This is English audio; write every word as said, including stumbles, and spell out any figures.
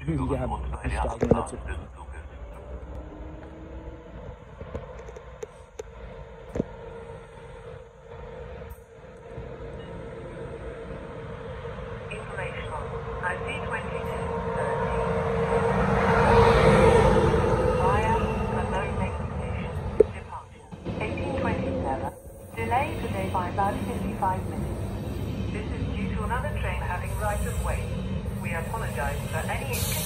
Ja, wir steigen in der Zug. Delay today by about fifty-five minutes. This is due to another train having right of way. We apologize for any inconvenience.